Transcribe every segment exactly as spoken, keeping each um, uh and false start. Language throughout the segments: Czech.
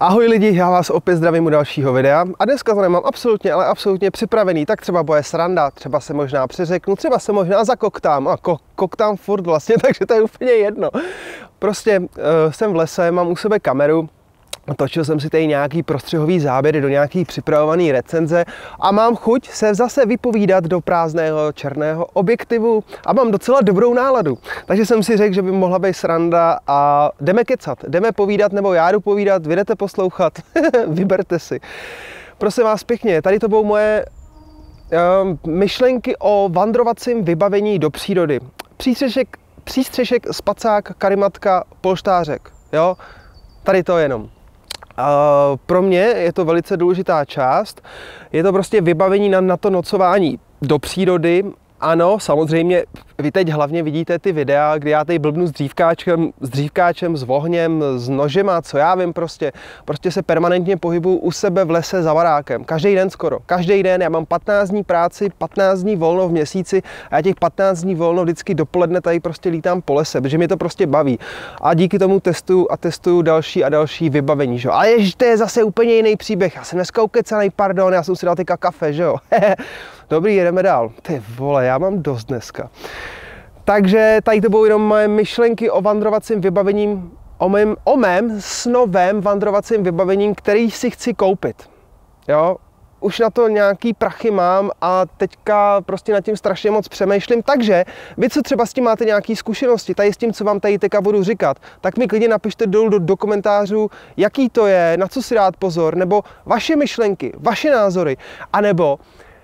Ahoj lidi, já vás opět zdravím u dalšího videa a dneska to nemám absolutně, ale absolutně připravený, tak třeba bude sranda, třeba se možná přeřeknu, třeba se možná zakoktám a ko koktám furt vlastně, takže to je úplně jedno. Prostě uh, jsem v lese, mám u sebe kameru, točil jsem si tady nějaký prostřihový záběry do nějaký připravovaný recenze a mám chuť se zase vypovídat do prázdného černého objektivu a mám docela dobrou náladu. Takže jsem si řekl, že by mohla být sranda a jdeme kecat, jdeme povídat, nebo já jdu povídat, vy jdete poslouchat, vyberte si. Prosím vás pěkně, tady to budou moje uh, myšlenky o vandrovacím vybavení do přírody. Přístřešek, přístřešek, spacák, karimatka, polštářek, jo, tady to jenom. Uh, pro mě je to velice důležitá část, je to prostě vybavení na, na to nocování do přírody. Ano, samozřejmě, vy teď hlavně vidíte ty videa, kdy já tady blbnu s dřívkáčem, s dřívkáčem, s ohněm, s nožema, co já vím prostě. Prostě se permanentně pohybuju u sebe v lese za barákem. Každý den skoro. Každý den, já mám patnáct dní práci, patnáct dní volno v měsíci a já těch patnáct dní volno vždycky dopoledne tady prostě lítám po lese, protože mě to prostě baví. A díky tomu testuju a testuju další a další vybavení, že jo. Ale jež, to je zase úplně jiný příběh. Já jsem dneska ukecenej, pardon, já jsem si dal teďka kafe, že jo. Dobrý, jedeme dál. Ty vole, já mám dost dneska. Takže tady to budou jenom moje myšlenky o vandrovacím vybavením, o mém, o mém snovém vandrovacím vybavením, který si chci koupit. Jo? Už na to nějaký prachy mám a teďka prostě nad tím strašně moc přemýšlím. Takže vy, co třeba s tím máte nějaké zkušenosti, tady s tím, co vám tady teďka budu říkat, tak mi klidně napište dolů do, do komentářů, jaký to je, na co si dát pozor, nebo vaše myšlenky, vaše názory, anebo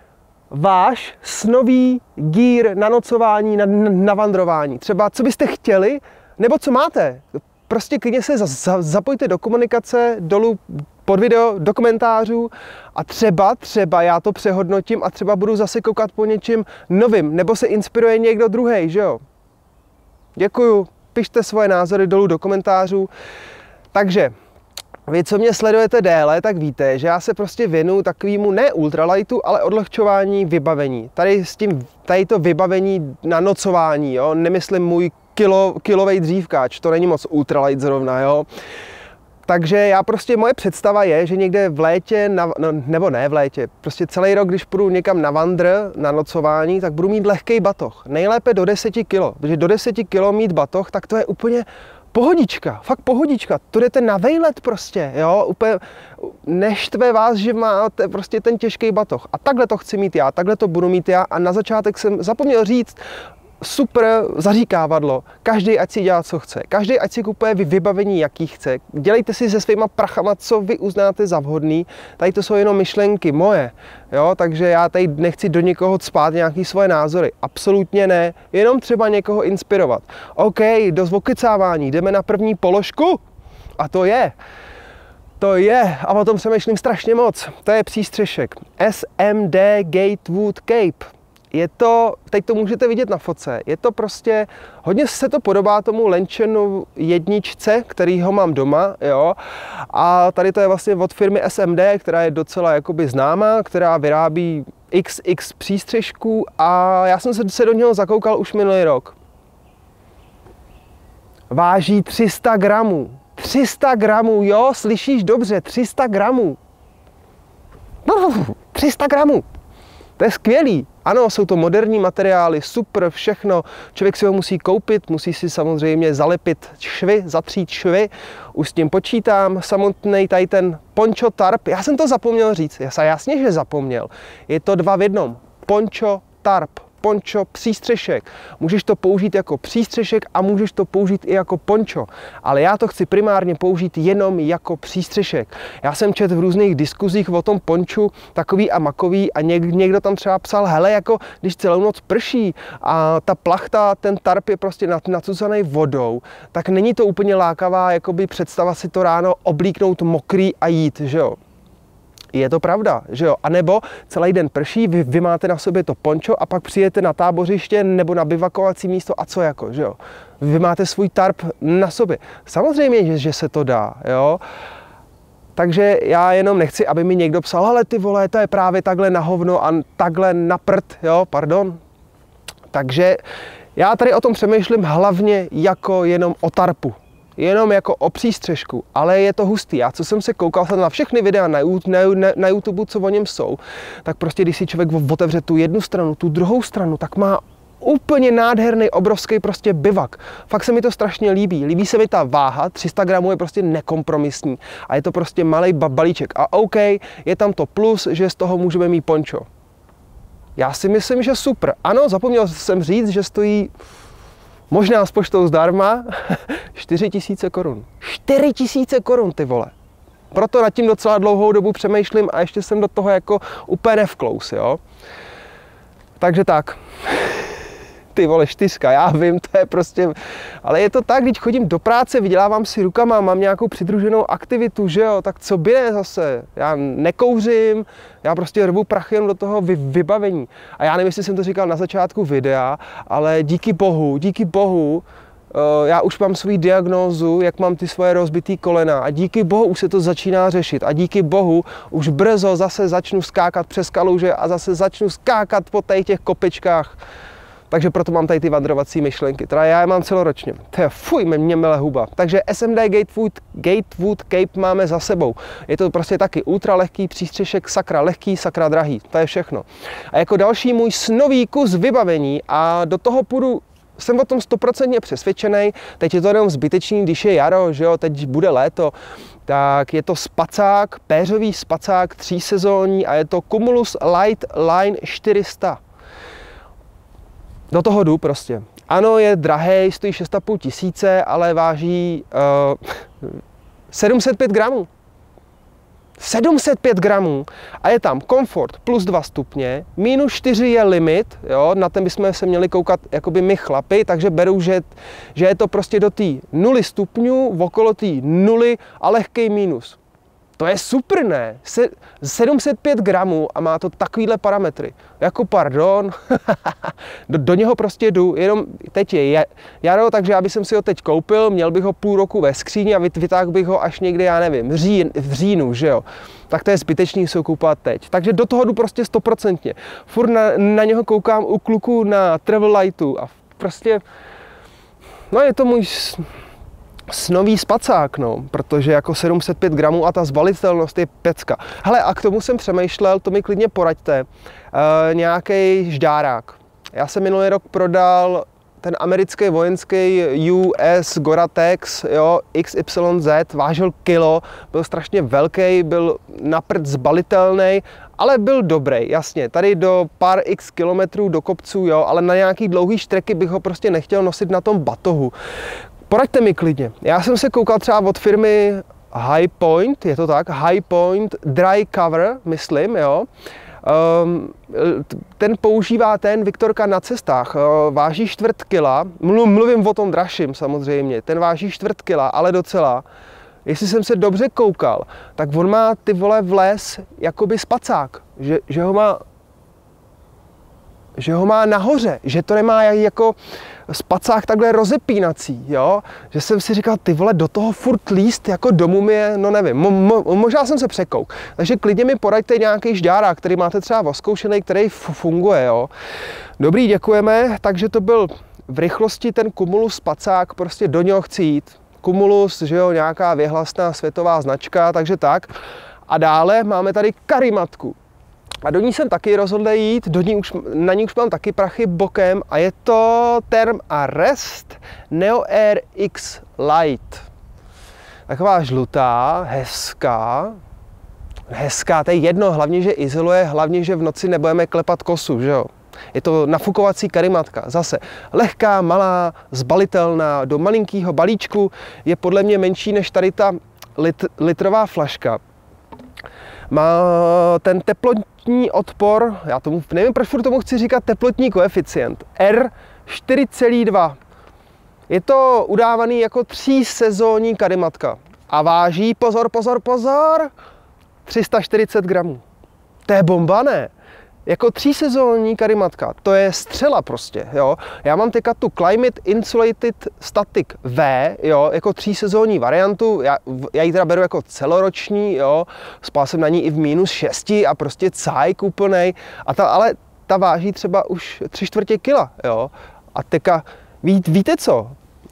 váš snový gír na nocování, na, na vandrování. Třeba co byste chtěli, nebo co máte. Prostě klidně se za, za, zapojte do komunikace, dolů pod video, do komentářů a třeba, třeba já to přehodnotím a třeba budu zase koukat po něčím novým, nebo se inspiruje někdo druhý, že jo? Děkuju, pište svoje názory dolů do komentářů. Takže vy, co mě sledujete déle, tak víte, že já se prostě věnuju takovému ne ultralightu, ale odlehčování vybavení. Tady s tím, tady to vybavení na nocování, jo, nemyslím můj kilo, kilovej dřívkáč, to není moc ultralight zrovna, jo. Takže já prostě, moje představa je, že někde v létě, na, no, nebo ne v létě, prostě celý rok, když půjdu někam na vandr, na nocování, tak budu mít lehký batoh. Nejlépe do deseti kilo, protože do deseti kilo mít batoh, tak to je úplně pohodička, fakt pohodička, to jdete na vejlet prostě, jo, úplně neštve vás, že máte prostě ten těžký batoh. A takhle to chci mít já, takhle to budu mít já a na začátek jsem zapomněl říct, super zaříkávadlo, každý ať si dělá, co chce, každý ať si kupuje vybavení, jaký chce, dělejte si se svýma prachama, co vy uznáte za vhodný, tady to jsou jenom myšlenky moje, jo, takže já tady nechci do někoho cpát nějaký svoje názory, absolutně ne, jenom třeba někoho inspirovat. OK, dost okecávání, jdeme na první položku a to je, to je, a o tom přemýšlím strašně moc, to je přístřešek S M D Gatewood Cape. Je to, teď to můžete vidět na fotce, je to prostě, hodně se to podobá tomu Lenčenu jedničce, který ho mám doma, jo. A tady to je vlastně od firmy S M D, která je docela jakoby známá, která vyrábí X X přístřešků a já jsem se do něho zakoukal už minulý rok. Váží tři sta gramů. tři sta gramů, jo, slyšíš dobře, tři sta gramů. tři sta gramů. To je skvělý. Ano, jsou to moderní materiály, super, všechno. Člověk si ho musí koupit, musí si samozřejmě zalepit švy, zatřít švy. Už s tím počítám. Samotný tady ten poncho tarp, já jsem to zapomněl říct. Já jasně, že zapomněl. Je to dva v jednom. Poncho tarp. Poncho, přístřešek. Můžeš to použít jako přístřešek a můžeš to použít i jako poncho. Ale já to chci primárně použít jenom jako přístřešek. Já jsem četl v různých diskuzích o tom ponču takový a makový a něk, někdo tam třeba psal, hele, jako když celou noc prší a ta plachta, ten tarp je prostě nacucaný vodou, tak není to úplně lákavá jakoby představa si to ráno oblíknout mokrý a jít, že jo. Je to pravda, že jo? A nebo celý den prší, vy, vy máte na sobě to poncho a pak přijete na tábořiště nebo na bivakovací místo a co jako, že jo? Vy máte svůj tarp na sobě. Samozřejmě, že, že se to dá, jo? Takže já jenom nechci, aby mi někdo psal, ale ty vole, to je právě takhle na hovno a takhle na prd, jo, pardon. Takže já tady o tom přemýšlím hlavně jako jenom o tarpu. jenom jako o přístřežku, ale je to hustý. Já co jsem se koukal na všechny videa na, na, na, na YouTube, co o něm jsou, tak prostě když si člověk otevře tu jednu stranu, tu druhou stranu, tak má úplně nádherný, obrovský prostě bivak. Fakt se mi to strašně líbí. Líbí se mi ta váha, tři sta gramů je prostě nekompromisní a je to prostě malý balíček. A OK, je tam to plus, že z toho můžeme mít pončo. Já si myslím, že super. Ano, zapomněl jsem říct, že stojí možná s poštou zdarma čtyři tisíce korun. čtyři tisíce korun, ty vole. Proto nad tím docela dlouhou dobu přemýšlím a ještě jsem do toho jako úplně nevklous, jo. Takže tak. Ty vole, čtyřka, já vím, to je prostě, ale je to tak, když chodím do práce, vydělávám si rukama, mám nějakou přidruženou aktivitu, že jo, tak co by ne zase, já nekouřím, já prostě rvu prachy jen do toho vy, vybavení. A já nevím, jestli jsem to říkal na začátku videa, ale díky bohu, díky bohu, já už mám svou diagnózu, jak mám ty svoje rozbitý kolena a díky bohu už se to začíná řešit a díky bohu už brzo zase začnu skákat přes kaluže a zase začnu skákat po těch kopičkách. Takže proto mám tady ty vandrovací myšlenky, teda já je mám celoročně. To je fuj, mě mele huba. Takže S M D Gatewood, Gatewood Cape máme za sebou. Je to prostě taky ultra lehký přístřešek, sakra lehký, sakra drahý. To je všechno. A jako další můj snový kus vybavení a do toho půjdu, jsem o tom stoprocentně přesvědčený, teď je to jenom zbytečný, když je jaro, že jo, teď bude léto, tak je to spacák, péřový spacák třísezónní a je to Cumulus Light Line čtyři sta. Do toho jdu prostě. Ano, je drahý, stojí šest a půl tisíce, ale váží uh, sedm set pět gramů. sedm set pět gramů a je tam komfort plus dva stupně, minus čtyři je limit, jo, na ten bychom se měli koukat jakoby my chlapi, takže beru, že, že je to prostě do té nuly stupňů, okolo té nuly a lehký minus. To je super, ne? sedm set pět gramů a má to takovýhle parametry. Jako pardon, do, do něho prostě jdu, jenom teď je jaro, takže já bych si ho teď koupil, měl bych ho půl roku ve skříni a vytáhl bych ho až někdy, já nevím, říjen, v říjnu, že jo? Tak to je zbytečný se ho koupat teď. Takže do toho jdu prostě stoprocentně. Furt na, na něho koukám u kluků na Travel Lightu a prostě, no je to můj snový spacák, no, protože jako sedm set pět gramů a ta zbalitelnost je pecka. Hele, a k tomu jsem přemýšlel, to mi klidně poraďte, uh, nějaký ždárák. Já jsem minulý rok prodal ten americký vojenský U S Gore-Tex, jo, X Y Z, vážil kilo, byl strašně velký, byl na prd zbalitelný, ale byl dobrý, jasně, tady do pár x kilometrů do kopců, jo, ale na nějaký dlouhý štreky bych ho prostě nechtěl nosit na tom batohu. Poraďte mi klidně. Já jsem se koukal třeba od firmy High Point, je to tak, High Point Dry Cover, myslím, jo. Um, ten používá ten Viktorka na cestách, váží čtvrt kila, mluvím o tom dražším samozřejmě, ten váží čtvrt kila, ale docela. Jestli jsem se dobře koukal, tak on má ty vole vles jakoby spacák, že, že ho má že ho má nahoře, že to nemá jako spacák takhle rozepínací, jo? Že jsem si říkal, ty vole, do toho furt líst jako do mumie, no nevím, mo, mo, možná jsem se překouk. Takže klidně mi poraďte nějaký žďárák, který máte třeba oskoušený, který funguje, jo? Dobrý, děkujeme, takže to byl v rychlosti ten Cumulus spacák, prostě do něho chci jít. Cumulus, že jo, nějaká věhlasná světová značka, takže tak. A dále máme tady karimatku. A do ní jsem taky rozhodl jít, do ní už, na ní už mám taky prachy bokem a je to Therm a Rest Neo Air X Light. Taková žlutá, hezká, hezká, to je jedno, hlavně, že izoluje, hlavně, že v noci nebudeme klepat kosu, že jo. Je to nafukovací karimatka, zase lehká, malá, zbalitelná, do malinkého balíčku, je podle mě menší než tady ta lit, litrová flaška. Má ten teplotní odpor, já tomu nevím, proč furt tomu chci říkat teplotní koeficient, R čtyři celá dva. Je to udávaný jako třísezónní karimatka a váží, pozor, pozor, pozor, tři sta čtyřicet gramů. To je bomba, ne? Jako třísezónní karimatka, to je střela prostě, jo. Já mám teďka tu Climate Insulated Static V, jo, jako třísezónní variantu, já, já ji teda beru jako celoroční, jo, spal jsem na ní i v minus šesti a prostě cajk úplnej, a ta, ale ta váží třeba už tři čtvrtě kila, jo. A teďka, ví, víte co,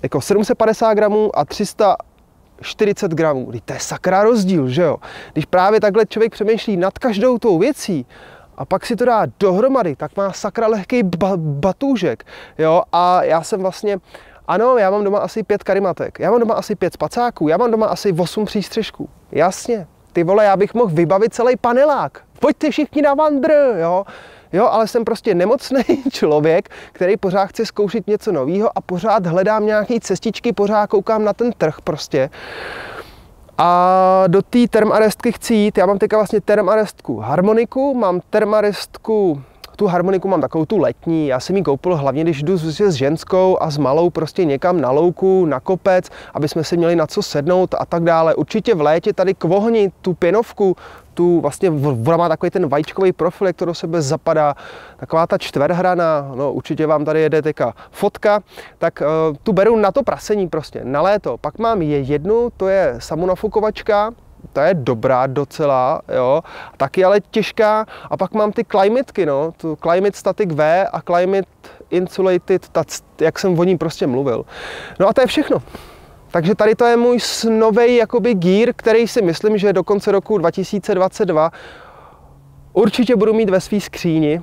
Jako sedm set padesát gramů a tři sta čtyřicet gramů. To je sakra rozdíl, že jo? Když právě takhle člověk přemýšlí nad každou tou věcí a pak si to dá dohromady, tak má sakra lehký ba batůžek, jo? A já jsem vlastně, ano, já mám doma asi pět karimatek, já mám doma asi pět spacáků, já mám doma asi osm přístřežků. Jasně, ty vole, já bych mohl vybavit celý panelák. Pojďte všichni na vandr, jo? Jo, ale jsem prostě nemocný člověk, který pořád chce zkoušet něco nového a pořád hledám nějaké cestičky, pořád koukám na ten trh prostě. A do té termarestky chci jít, já mám teďka vlastně termarestku harmoniku, mám termarestku, tu harmoniku mám takovou tu letní, já jsem ji koupil hlavně, když jdu s ženskou a s malou prostě někam na louku, na kopec, aby jsme si měli na co sednout a tak dále. Určitě v létě tady k ohni tu pěnovku, tu vlastně ona má takový ten vajíčkový profil, jak to do sebe zapadá, taková ta čtverhrana, no určitě vám tady jede teďka fotka, tak uh, tu beru na to prasení prostě, na léto. Pak mám je jednu, to je samonafukovačka, ta je dobrá docela, jo, taky ale těžká. A pak mám ty Climateky, no, tu Climate Static V a Climate Insulated, ta, jak jsem o ní prostě mluvil. No a to je všechno. Takže tady to je můj novej jakoby gear, který si myslím, že do konce roku dva tisíce dvacet dva určitě budu mít ve svý skříni.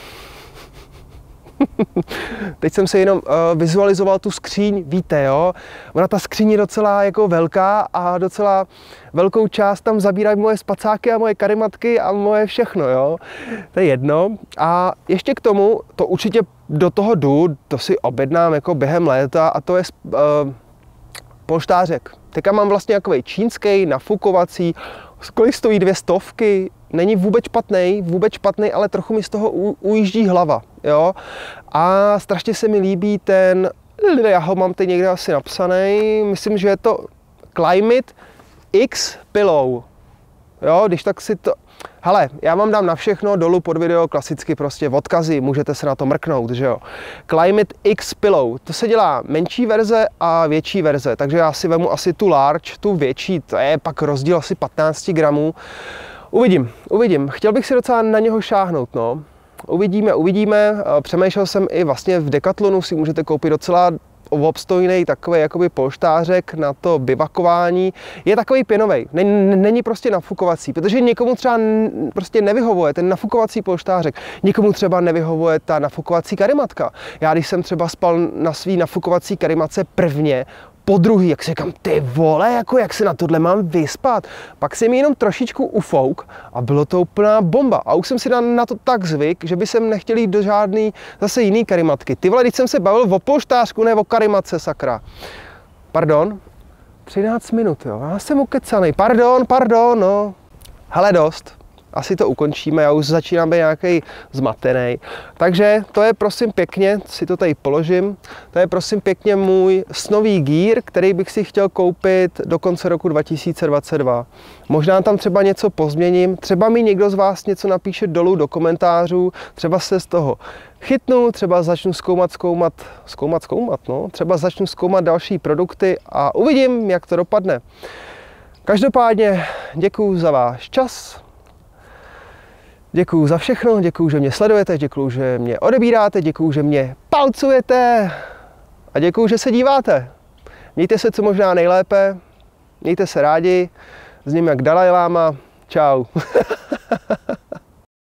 Teď jsem se jenom uh, vizualizoval tu skříň, víte, jo, ona ta skříň je docela jako velká a docela velkou část tam zabírají moje spacáky a moje karimatky a moje všechno, jo, to je jedno. A ještě k tomu, to určitě do toho jdu, to si objednám jako během léta a to je uh, polštářek. Teďka mám vlastně takový čínský, nafukovací, kolik stojí dvě stovky, není vůbec špatný, vůbec špatný, ale trochu mi z toho ujíždí hlava, jo. A strašně se mi líbí ten, já ho mám teď někde asi napsaný, myslím, že je to Climate X Pillow, jo, když tak si to, hele, já vám dám na všechno dolů pod video klasicky prostě odkazy, můžete se na to mrknout, že jo. Climate X Pillow, to se dělá menší verze a větší verze, takže já si vemu asi tu large, tu větší, to je pak rozdíl asi patnáct gramů. Uvidím, uvidím. Chtěl bych si docela na něho šáhnout, no. Uvidíme, uvidíme. Přemýšlel jsem i vlastně v Decathlonu si můžete koupit docela obstojný takový jakoby polštářek na to bivakování. Je takový pěnovej, není prostě nafukovací, protože někomu třeba prostě nevyhovuje ten nafukovací polštářek, někomu třeba nevyhovuje ta nafukovací karimatka. Já když jsem třeba spal na svý nafukovací karimatce prvně, po druhý, jak si říkám, ty vole, jako jak se na tohle mám vyspat. Pak jsem jenom trošičku ufouk a bylo to úplná bomba. A už jsem si na, na to tak zvyk, že by jsem nechtěl jít do žádný zase jiný karimatky. Ty vole, když jsem se bavil o polštářku, ne o karimatce, sakra. Pardon? třináct minut, jo. Já jsem ukecanej. Pardon, pardon, no. Hele, dost. Asi to ukončíme, já už začínám být nějaký zmatený. Takže to je prosím pěkně, si to tady položím, to je prosím pěkně můj snový gear, který bych si chtěl koupit do konce roku dva tisíce dvacet dva. Možná tam třeba něco pozměním, třeba mi někdo z vás něco napíše dolů do komentářů, třeba se z toho chytnu, třeba začnu zkoumat, zkoumat, zkoumat, zkoumat, no, třeba začnu zkoumat další produkty a uvidím, jak to dopadne. Každopádně děkuju za váš čas. Děkuju za všechno, děkuju, že mě sledujete, děkuju, že mě odebíráte, děkuju, že mě palcujete a děkuju, že se díváte. Mějte se co možná nejlépe, mějte se rádi, s ním jak Dalaj Lama, čau.